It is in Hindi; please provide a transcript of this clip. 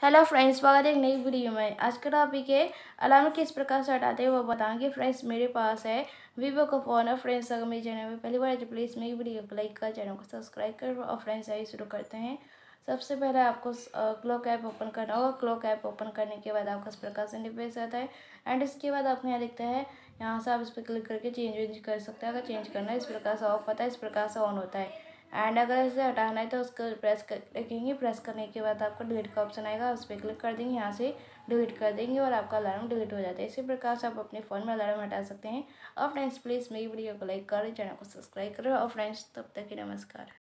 हेलो फ्रेंड्स, स्वागत है एक नई वीडियो में। आज का टॉपिक है अलार्म किस प्रकार से हटाते हैं वो बताएंगे। फ्रेंड्स, मेरे पास है वीवो का फ़ोन है। फ्रेंड्स, अगर मेरे चैनल में पहली बार है तो प्लीज़ मेरी वीडियो को लाइक कर, चैनल को सब्सक्राइब कर। और फ्रेंड्स, आइए शुरू करते हैं। सबसे पहले आपको क्लॉक ऐप ओपन करना होगा। क्लॉक ऐप ओपन करने के बाद आपका इस प्रकार से इंटरफेस आता है एंड इसके बाद आपको यहाँ दिखता है, यहाँ से आप इस पर क्लिक करके चेंज वेंज कर सकते हैं। अगर चेंज करना है इस प्रकार से ऑफ होता है, इस प्रकार से ऑन होता है। एंड अगर इसे हटाना है तो उसको प्रेस कर रखेंगे। प्रेस करने के बाद आपको डिलीट का ऑप्शन आएगा, उस पर क्लिक कर देंगे, यहाँ से डिलीट कर देंगे और आपका अलार्म डिलीट हो जाता है। इसी प्रकार से आप अपने फ़ोन में अलार्म हटा सकते हैं। और फ्रेंड्स, प्लीज़ मेरी वीडियो को लाइक करें, चैनल को सब्सक्राइब करें। और फ्रेंड्स, तब तक के नमस्कार।